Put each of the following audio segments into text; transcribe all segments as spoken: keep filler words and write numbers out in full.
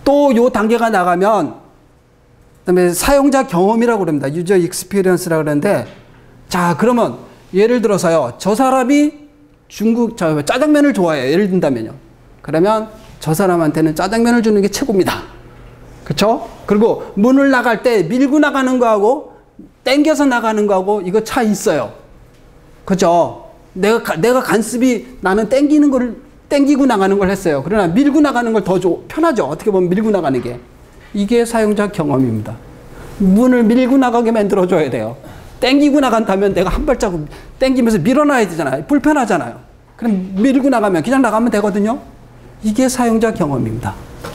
또 요 단계가 나가면 그다음에 사용자 경험이라고 그럽니다. 유저 익스피리언스라고 그러는데, 자 그러면 예를 들어서요, 저 사람이 중국 저 짜장면을 좋아해요. 예를 든다면요. 그러면 저 사람한테는 짜장면을 주는 게 최고입니다. 그렇죠? 그리고 문을 나갈 때 밀고 나가는 거하고 땡겨서 나가는 거하고 이거 차 있어요. 그죠? 내가, 내가 간섭이 나는 땡기는 걸, 땡기고 나가는 걸 했어요. 그러나 밀고 나가는 걸 더 편하죠. 어떻게 보면 밀고 나가는 게. 이게 사용자 경험입니다. 문을 밀고 나가게 만들어줘야 돼요. 땡기고 나간다면 내가 한 발자국 땡기면서 밀어놔야 되잖아요. 불편하잖아요. 그럼 밀고 나가면 그냥 나가면 되거든요. 이게 사용자 경험입니다.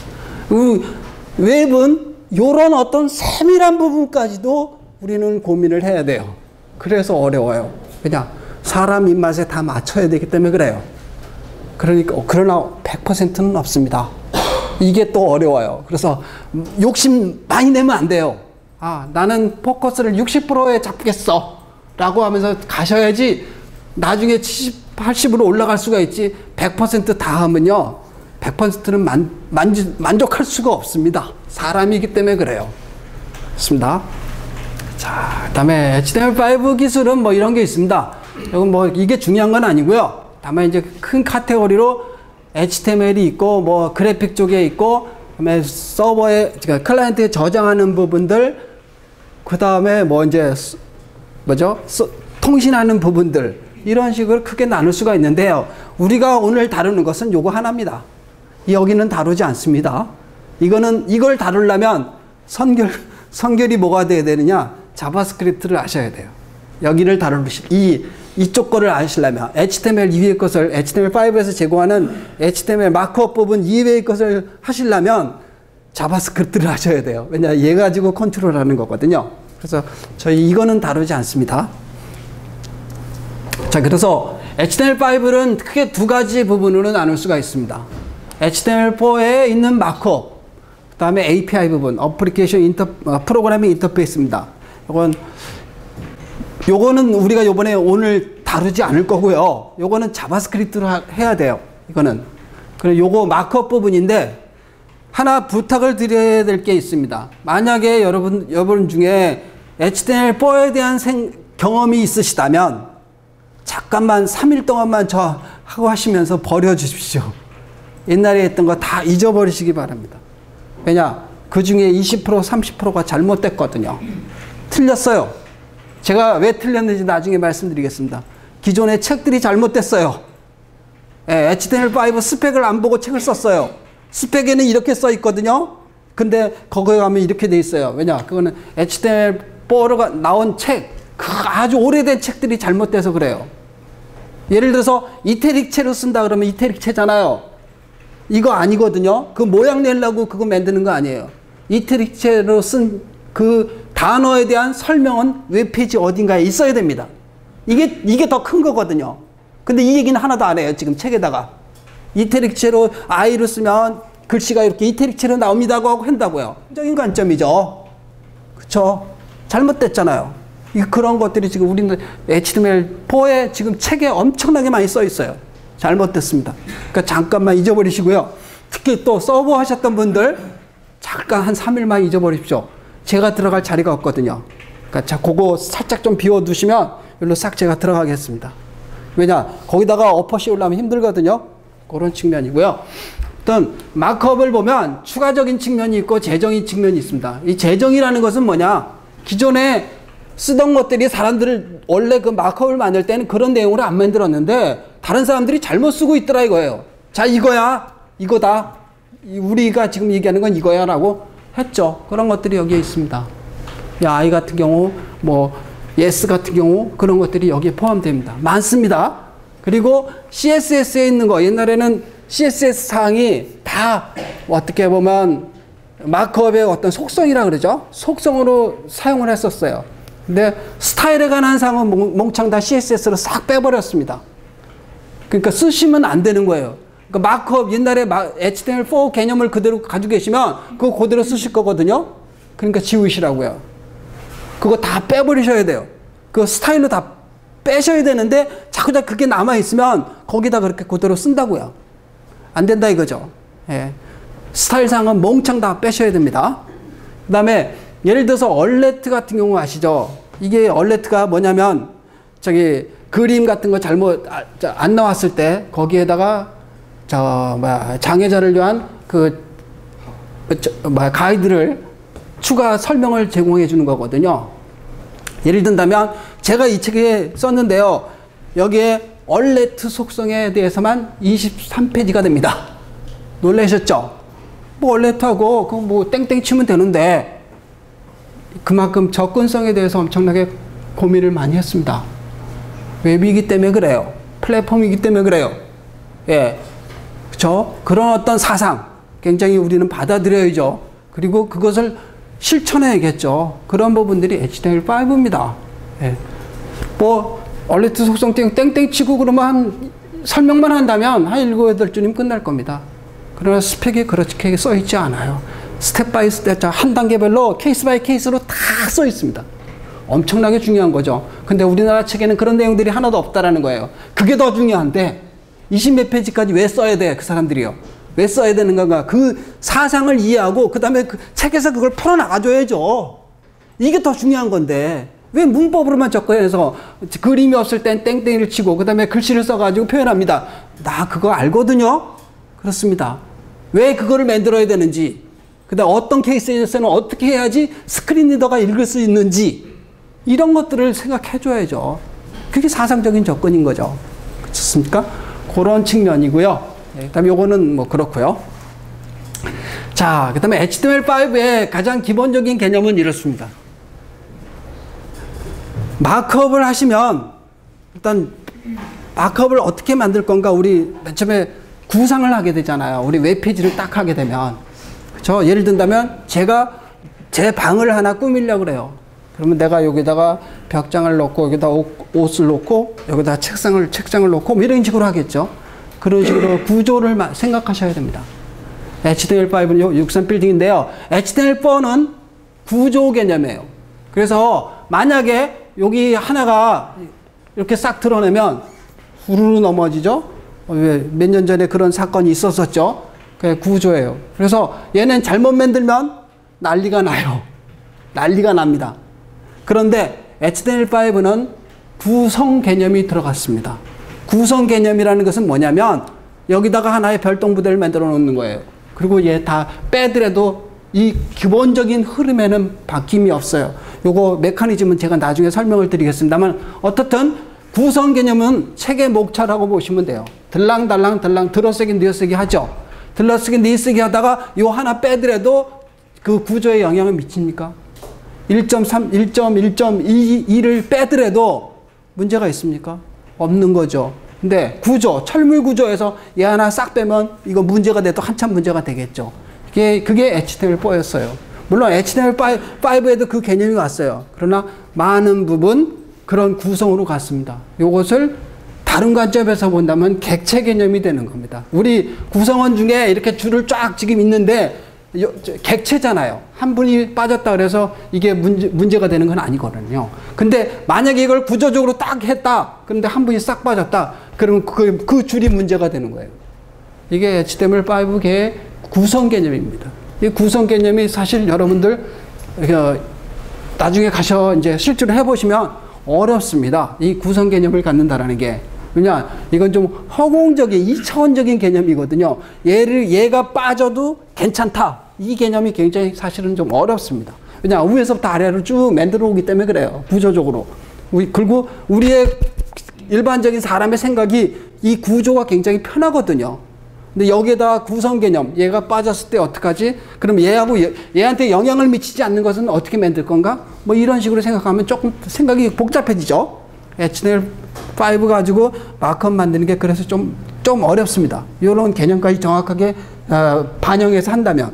웹은 이런 어떤 세밀한 부분까지도 우리는 고민을 해야 돼요. 그래서 어려워요. 그냥 사람 입맛에 다 맞춰야 되기 때문에 그래요. 그러니까 그러나 백 퍼센트는 없습니다. 이게 또 어려워요. 그래서 욕심 많이 내면 안 돼요. 아, 나는 포커스를 육십 퍼센트에 잡겠어 라고 하면서 가셔야지 나중에 칠십, 팔십으로 올라갈 수가 있지. 백 퍼센트 다 하면요, 백 퍼센트는 만, 만, 만족할 수가 없습니다. 사람이기 때문에 그래요. 좋습니다. 자, 그 다음에 에이치티엠엘 오 기술은 뭐 이런 게 있습니다. 이건 뭐 이게 중요한 건 아니고요. 다만 이제 큰 카테고리로 에이치티엠엘이 있고, 뭐 그래픽 쪽에 있고, 그다음에 서버에, 그러니까 클라이언트에 저장하는 부분들, 그 다음에 뭐 이제 뭐죠? 서, 통신하는 부분들, 이런 식으로 크게 나눌 수가 있는데요. 우리가 오늘 다루는 것은 요거 하나입니다. 여기는 다루지 않습니다. 이거는 이걸 다루려면 선결 선결이 뭐가 돼야 되느냐? 자바스크립트를 아셔야 돼요. 여기를 다루시 이 이쪽 거를 아시려면 에이치티엠엘 이외의 것을 에이치티엠엘 오에서 제공하는 에이치티엠엘 마크업 부분 이외의 것을 하시려면 자바스크립트를 하셔야 돼요. 왜냐, 얘 가지고 컨트롤하는 거거든요. 그래서 저희 이거는 다루지 않습니다. 자, 그래서 에이치티엠엘 오는 크게 두 가지 부분으로 나눌 수가 있습니다. 에이치티엠엘 사에 있는 마크업, 그 다음에 에이피아이 부분, 어플리케이션 인터, 어, 프로그래밍 인터페이스입니다. 이건 요거는 우리가 요번에 오늘 다루지 않을 거고요. 요거는 자바스크립트로 하, 해야 돼요. 이거는. 그리고 요거 마크업 부분인데, 하나 부탁을 드려야 될 게 있습니다. 만약에 여러분, 여러분 중에 에이치티엠엘 사에 대한 생, 경험이 있으시다면, 잠깐만 삼 일 동안만 저 하고 하시면서 버려주십시오. 옛날에 했던 거 다 잊어버리시기 바랍니다. 왜냐, 그 중에 이십 퍼센트, 삼십 퍼센트가 잘못됐거든요. 틀렸어요. 제가 왜 틀렸는지 나중에 말씀드리겠습니다. 기존의 책들이 잘못됐어요. 예, 에이치티엠엘 오 스펙을 안 보고 책을 썼어요. 스펙에는 이렇게 써 있거든요. 근데 거기에 가면 이렇게 돼 있어요. 왜냐, 그거는 에이치티엠엘 사가 나온 책, 그 아주 오래된 책들이 잘못돼서 그래요. 예를 들어서 이태릭체로 쓴다 그러면 이태릭체잖아요. 이거 아니거든요. 그 모양 내려고 그거 만드는 거 아니에요. 이태릭체로 쓴 그 단어에 대한 설명은 웹페이지 어딘가에 있어야 됩니다. 이게, 이게 더 큰 거거든요. 근데 이 얘기는 하나도 안 해요. 지금 책에다가. 이태릭체로 I로 쓰면 글씨가 이렇게 이태릭체로 나옵니다고 하고 한다고요. 적인 관점이죠. 그쵸? 잘못됐잖아요. 이 그런 것들이 지금 우리는 에이치티엠엘 사에 지금 책에 엄청나게 많이 써 있어요. 잘못됐습니다. 그러니까 잠깐만 잊어버리시고요. 특히 또 서버 하셨던 분들 잠깐 한 삼 일만 잊어버리십시오. 제가 들어갈 자리가 없거든요. 그러니까 자, 그거 살짝 좀 비워두시면 여기로 싹 제가 들어가겠습니다. 왜냐, 거기다가 어퍼 씌우려면 힘들거든요. 그런 측면이고요. 어떤 마크업을 보면 추가적인 측면이 있고 재정의 측면이 있습니다. 이 재정이라는 것은 뭐냐, 기존에 쓰던 것들이 사람들을 원래 그 마크업을 만들 때는 그런 내용으로 안 만들었는데 다른 사람들이 잘못 쓰고 있더라 이거예요. 자, 이거야, 이거다, 우리가 지금 얘기하는 건 이거야 라고 했죠. 그런 것들이 여기에 있습니다. I 같은 경우, 뭐 yes 같은 경우, 그런 것들이 여기에 포함됩니다. 많습니다. 그리고 씨에스에스에 있는 거, 옛날에는 씨에스에스 사항이 다 어떻게 보면 마크업의 어떤 속성이라 그러죠. 속성으로 사용을 했었어요. 근데 스타일에 관한 사항은 몽창 다 씨에스에스로 싹 빼버렸습니다. 그러니까 쓰시면 안 되는 거예요. 그러니까 마크업, 옛날에 에이치티엠엘 사 개념을 그대로 가지고 계시면 그거 그대로 쓰실 거거든요. 그러니까 지우시라고요. 그거 다 빼버리셔야 돼요. 그 스타일로 다 빼셔야 되는데 자꾸 다 그게 남아있으면 거기다 그렇게 그대로 쓴다고요. 안 된다 이거죠. 예. 스타일상은 몽창 다 빼셔야 됩니다. 그 다음에 예를 들어서 얼레트 같은 경우 아시죠? 이게 얼레트가 뭐냐면 저기 그림 같은 거 잘못 안 나왔을 때 거기에다가 저 뭐야 장애자를 위한 그 뭐야 가이드를 추가 설명을 제공해 주는 거거든요. 예를 든다면 제가 이 책에 썼는데요. 여기에 얼레트 속성에 대해서만 이십삼 페이지가 됩니다. 놀라셨죠? 뭐 얼레트하고 그 뭐 땡땡 치면 되는데 그만큼 접근성에 대해서 엄청나게 고민을 많이 했습니다. 웹이기 때문에 그래요. 플랫폼이기 때문에 그래요. 예. 그렇죠? 그런 어떤 사상 굉장히 우리는 받아들여야죠. 그리고 그것을 실천해야겠죠. 그런 부분들이 에이치티엠엘 파이브입니다. 예. 뭐 얼레트 속성 땡땡 치고 그러면 한 설명만 한다면 한 일곱, 여덟 줄이면 끝날 겁니다. 그러나 스펙이 그렇게 써 있지 않아요. 스텝 바이 스텝, 한 단계별로 케이스 바이 케이스로 다 써 있습니다. 엄청나게 중요한 거죠. 근데 우리나라 책에는 그런 내용들이 하나도 없다라는 거예요. 그게 더 중요한데 이십 몇 페이지까지 왜 써야 돼? 그 사람들이요. 왜 써야 되는 건가? 그 사상을 이해하고 그 다음에 그 책에서 그걸 풀어나가줘야죠. 이게 더 중요한 건데 왜 문법으로만 접근해서 그림이 없을 땐 땡땡이를 치고 그 다음에 글씨를 써가지고 표현합니다. 나 그거 알거든요. 그렇습니다. 왜 그거를 만들어야 되는지, 그 다음 어떤 케이스에서는 어떻게 해야지 스크린 리더가 읽을 수 있는지 이런 것들을 생각해 줘야죠. 그게 사상적인 접근인 거죠. 그렇습니까? 그런 측면이고요. 네, 그 다음에 요거는 뭐 그렇고요. 자, 그 다음에 에이치티엠엘 파이브의 가장 기본적인 개념은 이렇습니다. 마크업을 하시면 일단 마크업을 어떻게 만들 건가 우리 맨 처음에 구상을 하게 되잖아요. 우리 웹페이지를 딱 하게 되면. 그렇죠? 예를 든다면 제가 제 방을 하나 꾸미려고 그래요. 그러면 내가 여기다가 벽장을 놓고 여기다 옷, 옷을 놓고 여기다 책상을 책장을 놓고 뭐 이런 식으로 하겠죠. 그런 식으로 구조를 생각하셔야 됩니다. 에이치티엠엘 파이브는 육십삼 빌딩인데요. 에이치티엠엘 포는 구조 개념이에요. 그래서 만약에 여기 하나가 이렇게 싹 드러내면 후루루 넘어지죠. 몇 년 전에 그런 사건이 있었었죠. 그게 구조예요. 그래서 얘는 잘못 만들면 난리가 나요. 난리가 납니다. 그런데 에이치티엠엘 파이브는 구성 개념이 들어갔습니다. 구성 개념이라는 것은 뭐냐면 여기다가 하나의 별똥부대를 만들어 놓는 거예요. 그리고 얘 다 빼더라도 이 기본적인 흐름에는 바뀜이 없어요. 요거 메커니즘은 제가 나중에 설명을 드리겠습니다만 어떻든 구성 개념은 책의 목차라고 보시면 돼요. 들랑달랑 들랑 들어쓰기 뉘어쓰기 하죠. 들어쓰기 뉘어쓰기 하다가 요 하나 빼더라도 그 구조에 영향을 미칩니까? 일 점 삼, 일 점 일 점 이를 빼더라도 문제가 있습니까? 없는 거죠. 근데 구조, 철물 구조에서 얘 하나 싹 빼면 이거 문제가 돼도 한참 문제가 되겠죠. 그게, 그게 에이치티엠엘 포였어요. 물론 에이치티엠엘 파이브에도 그 개념이 왔어요. 그러나 많은 부분 그런 구성으로 갔습니다. 요것을 다른 관점에서 본다면 객체 개념이 되는 겁니다. 우리 구성원 중에 이렇게 줄을 쫙 지금 있는데 요, 객체잖아요. 한 분이 빠졌다 그래서 이게 문제, 문제가 되는 건 아니거든요. 근데 만약에 이걸 구조적으로 딱 했다. 그런데 한 분이 싹 빠졌다. 그러면 그, 그 줄이 문제가 되는 거예요. 이게 에이치티엠엘 파이브계의 구성 개념입니다. 이 구성 개념이 사실 여러분들 나중에 가셔 이제 실제로 해보시면 어렵습니다. 이 구성 개념을 갖는다라는 게. 왜냐, 이건 좀 허공적인, 이차원적인 개념이거든요. 얘를, 얘가 빠져도 괜찮다. 이 개념이 굉장히 사실은 좀 어렵습니다. 왜냐, 위에서부터 아래로 쭉 만들어 오기 때문에 그래요. 구조적으로. 우리, 그리고 우리의 일반적인 사람의 생각이 이 구조가 굉장히 편하거든요. 근데 여기에다 구성 개념, 얘가 빠졌을 때 어떡하지? 그럼 얘하고 얘, 얘한테 영향을 미치지 않는 것은 어떻게 만들 건가? 뭐 이런 식으로 생각하면 조금 생각이 복잡해지죠. 에이치티엠엘 파이브 가지고 마크업 만드는 게 그래서 좀, 좀 어렵습니다. 이런 개념까지 정확하게 어, 반영해서 한다면.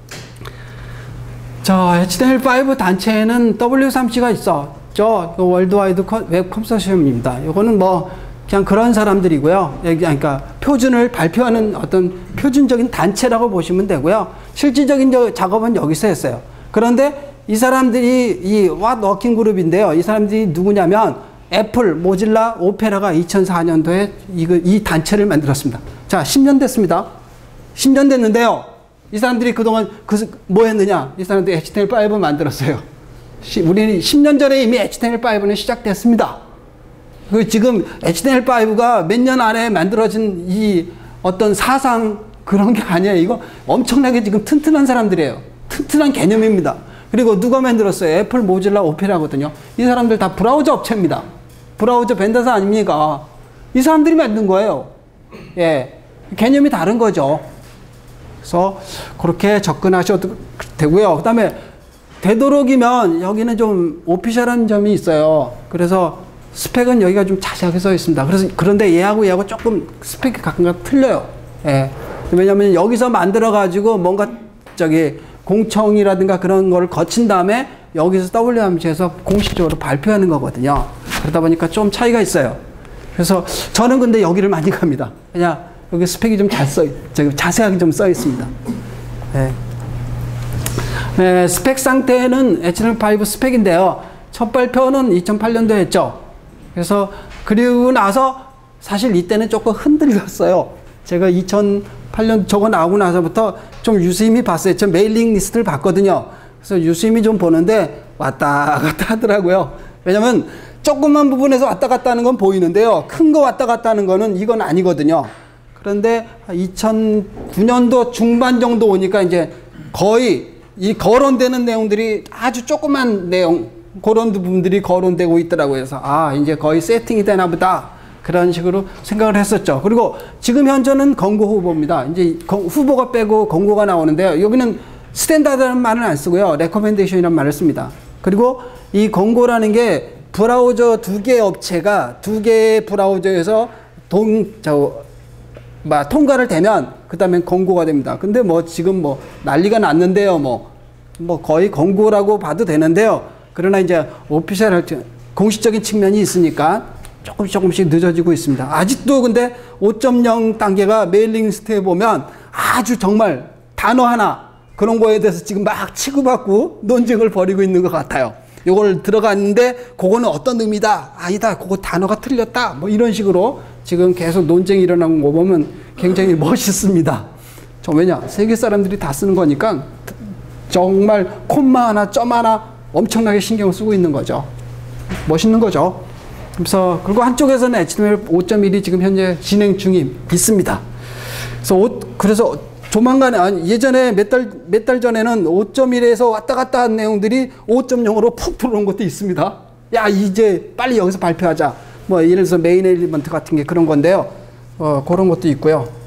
자, 에이치티엠엘 파이브 단체에는 더블유 삼 씨가 있어. 저 월드와이드 웹 컨소시엄입니다. 이거는 뭐 그냥 그런 사람들이고요. 그러니까 표준을 발표하는 어떤 표준적인 단체라고 보시면 되고요. 실질적인 작업은 여기서 했어요. 그런데 이 사람들이 이 What Working 그룹인데요. 이 사람들이 누구냐면 애플, 모질라, 오페라가 이천사 년도에 이, 이 단체를 만들었습니다. 자, 십 년 됐습니다. 십 년 됐는데요. 이 사람들이 그동안 그, 뭐 했느냐? 이 사람들이 에이치티엠엘 파이브 만들었어요. 시, 우리는 십 년 전에 이미 에이치티엠엘 파이브는 시작됐습니다. 그 지금 에이치티엠엘 파이브가 몇 년 안에 만들어진 이 어떤 사상 그런 게 아니에요. 이거 엄청나게 지금 튼튼한 사람들이에요. 튼튼한 개념입니다. 그리고 누가 만들었어요? 애플, 모질라, 오페라거든요. 이 사람들 다 브라우저 업체입니다. 브라우저 벤더사 아닙니까? 이 사람들이 만든 거예요. 예. 개념이 다른 거죠. 그래서 그렇게 접근하셔도 되고요. 그 다음에 되도록이면 여기는 좀 오피셜한 점이 있어요. 그래서 스펙은 여기가 좀 자세하게 써 있습니다. 그래서 그런데 얘하고 얘하고 조금 스펙이 가끔가다 틀려요. 예. 왜냐면 여기서 만들어가지고 뭔가 저기 공청이라든가 그런 걸 거친 다음에 여기서 더블유엠씨에서 공식적으로 발표하는 거거든요. 그러다 보니까 좀 차이가 있어요. 그래서 저는 근데 여기를 많이 갑니다. 그냥 여기 스펙이 좀 잘 써, 자세하게 좀 써 있습니다. 네. 네, 스펙 상태는 에이치티엠엘 파이브 스펙인데요. 첫 발표는 이천팔 년도에 했죠. 그래서 그리고 나서 사실 이때는 조금 흔들렸어요. 제가 이천팔 년 저거 나오고 나서부터 좀 유심히 봤어요. 저 메일링 리스트를 봤거든요. 그래서 유심히 좀 보는데 왔다 갔다 하더라고요. 왜냐면 조그만 부분에서 왔다 갔다 하는 건 보이는데요. 큰 거 왔다 갔다 하는 거는 이건 아니거든요. 그런데 이천구 년도 중반 정도 오니까 이제 거의 이 거론되는 내용들이 아주 조그만 내용, 그런 부분들이 거론되고 있더라고요. 그래서 아, 이제 거의 세팅이 되나 보다. 그런 식으로 생각을 했었죠. 그리고 지금 현재는 권고 후보입니다. 이제 후보가 빼고 권고가 나오는데요. 여기는 스탠다드라는 말은 안 쓰고요. 레커멘데이션이라는 말을 씁니다. 그리고 이 권고라는 게 브라우저 두 개 업체가 두 개의 브라우저에서 동, 저, 막 통과를 되면 그 다음에 권고가 됩니다. 근데 뭐 지금 뭐 난리가 났는데요. 뭐, 뭐 거의 권고라고 봐도 되는데요. 그러나 이제 오피셜 공식적인 측면이 있으니까 조금씩 조금씩 늦어지고 있습니다. 아직도 근데 오 점 영 단계가 메일링 리스트에 보면 아주 정말 단어 하나 그런 거에 대해서 지금 막 치고받고 논쟁을 벌이고 있는 것 같아요. 요걸 들어갔는데 그거는 어떤 의미다? 아니다. 그거 단어가 틀렸다. 뭐 이런 식으로 지금 계속 논쟁이 일어나는 거 보면 굉장히 멋있습니다. 저 왜냐? 세계 사람들이 다 쓰는 거니까 정말 콤마 하나 점 하나 엄청나게 신경을 쓰고 있는 거죠. 멋있는 거죠. 그래서 그리고 한쪽에서는 에이치티엠엘 오 점 일이 지금 현재 진행 중이 있습니다. 그래서 오, 그래서 조만간에 아니 예전에 몇 달 몇 달 전에는 오 점 일에서 왔다 갔다 한 내용들이 오 점 영으로 푹 들어온 것도 있습니다. 야 이제 빨리 여기서 발표하자. 뭐 예를 들어서 메인 엘리먼트 같은 게 그런 건데요. 어, 그런 것도 있고요.